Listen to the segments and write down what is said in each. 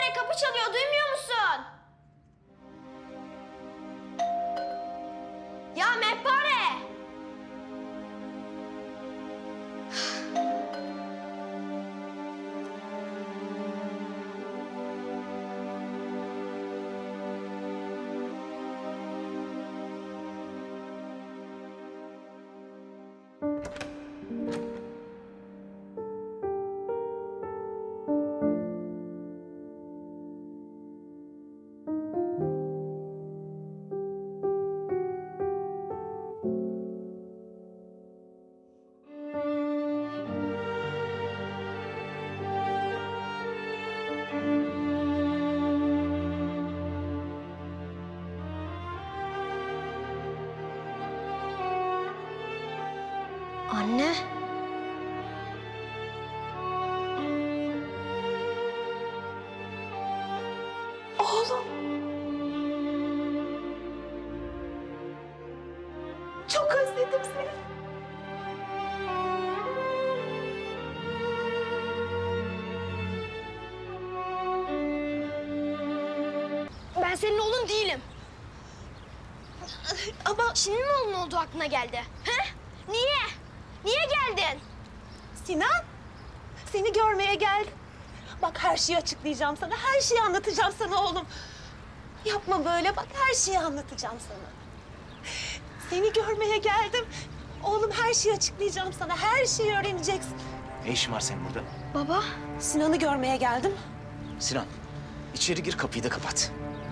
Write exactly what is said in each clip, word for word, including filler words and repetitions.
Mehpare kapı çalıyor, duymuyor musun? Ya Mehpare! Anne. Oğlum. Çok özledim seni. Ben senin oğlun değilim. Ama şimdi mi oğlun olduğu aklına geldi? He? Niye? Niye geldin? Sinan, seni görmeye geldim. Bak her şeyi açıklayacağım sana, her şeyi anlatacağım sana oğlum. Yapma böyle, bak her şeyi anlatacağım sana. Seni görmeye geldim. Oğlum her şeyi açıklayacağım sana, her şeyi öğreneceksin. Ne işin var senin burada? Baba. Sinan'ı görmeye geldim. Sinan, içeri gir, kapıyı da kapat.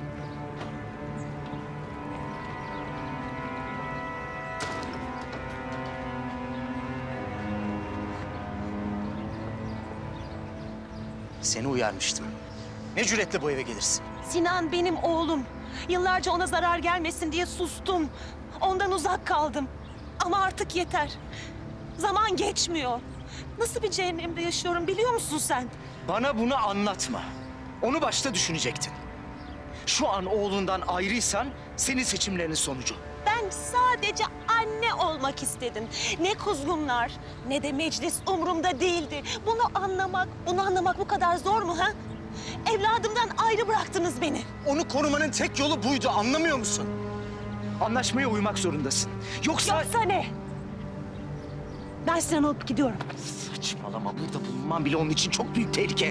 Seni uyarmıştım. Ne cüretle bu eve gelirsin? Sinan benim oğlum. Yıllarca ona zarar gelmesin diye sustum. Ondan uzak kaldım. Ama artık yeter. Zaman geçmiyor. Nasıl bir cehennemde yaşıyorum biliyor musun sen? Bana bunu anlatma. Onu başta düşünecektin. Şu an oğlundan ayrıysan senin seçimlerinin sonucu. Ben sadece anne olmak istedim. Ne kuzgunlar ne de meclis umurumda değildi. Bunu anlamak, bunu anlamak bu kadar zor mu ha? Evladımdan ayrı bıraktınız beni. Onu korumanın tek yolu buydu, anlamıyor musun? Anlaşmaya uymak zorundasın. Yoksa... Yoksa ne? Ben Sinan'ı alıp gidiyorum. Saçmalama, burada bulunman bile onun için çok büyük tehlike.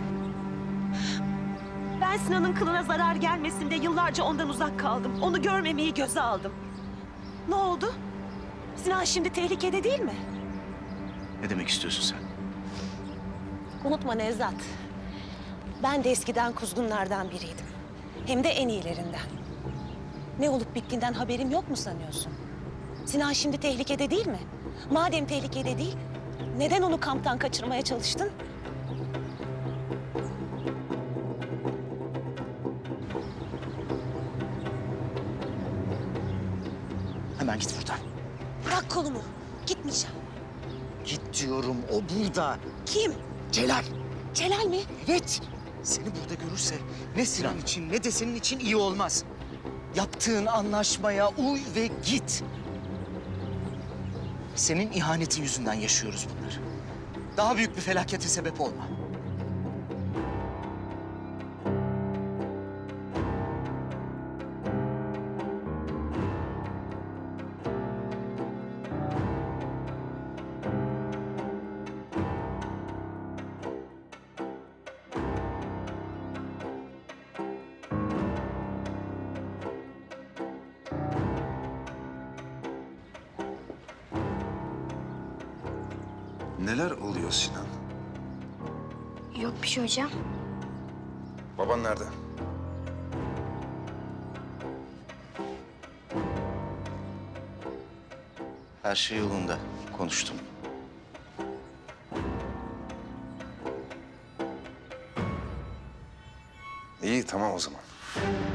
Ben Sinan'ın kılına zarar gelmesin diye yıllarca ondan uzak kaldım. Onu görmemeyi göze aldım. Ne oldu? Sinan şimdi tehlikede değil mi? Ne demek istiyorsun sen? Unutma Nevzat. Ben de eskiden kuzgunlardan biriydim. Hem de en iyilerinden. Ne olup bittiğinden haberim yok mu sanıyorsun? Sinan şimdi tehlikede değil mi? Madem tehlikede değil, neden onu kamptan kaçırmaya çalıştın? Hemen git buradan. Bırak kolumu. Gitmeyeceğim. Git diyorum, o burada. Kim? Celal. Celal mi? Evet. Seni burada görürse ne Sinan için ne de senin için iyi olmaz. Yaptığın anlaşmaya uy ve git. Senin ihanetin yüzünden yaşıyoruz bunları. Daha büyük bir felakete sebep olma. Neler oluyor Sinan? Yok bir şey hocam. Baban nerede? Her şey yolunda. Konuştum. İyi, tamam o zaman.